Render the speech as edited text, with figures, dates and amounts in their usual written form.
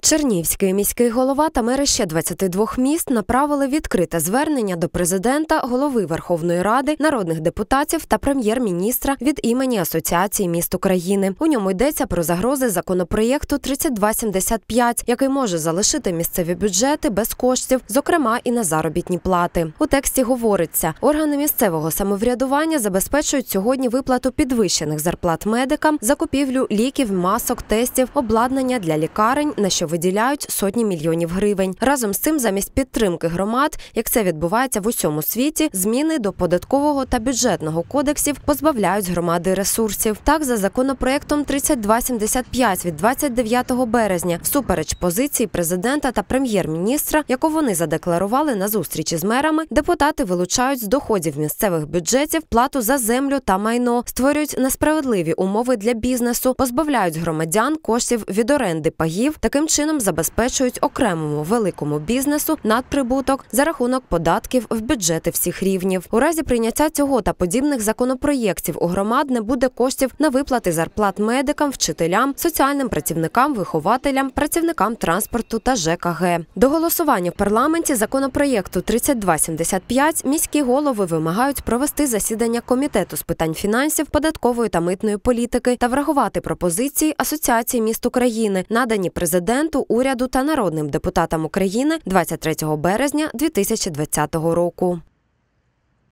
Чернігівський міський голова та мери ще 22 міст направили відкрите звернення до президента, голови Верховної Ради, народних депутатів та прем'єр-міністра від імені Асоціації міст України. У ньому йдеться про загрози законопроєкту 3275, який може залишити місцеві бюджети без коштів, зокрема і на заробітні плати. У тексті говориться, органи місцевого самоврядування забезпечують сьогодні виплату підвищених зарплат медикам, закупівлю ліків, масок, тестів, обладнання для лікарень, на що виділяють сотні мільйонів гривень. Разом з цим, замість підтримки громад, як це відбувається в усьому світі, зміни до податкового та бюджетного кодексів позбавляють громади ресурсів. Так, за законопроектом 3275 від 29 березня, всупереч позиції президента та прем'єр-міністра, яку вони задекларували на зустрічі з мерами, депутати вилучають з доходів місцевих бюджетів плату за землю та майно, створюють несправедливі умови для бізнесу, позбавляють громадян коштів від оренди паїв, таким чином забезпечують окремому великому бізнесу надприбуток за рахунок податків в бюджети всіх рівнів. У разі прийняття цього та подібних законопроєктів у громад не буде коштів на виплати зарплат медикам, вчителям, соціальним працівникам, вихователям, працівникам транспорту та ЖКГ. До голосування в парламенті законопроєкту 3275 міські голови вимагають провести засідання Комітету з питань фінансів, податкової та митної політики та врахувати пропозиції Асоціації міст України, надані президенту, уряду та народним депутатам України 23 березня 2020 року.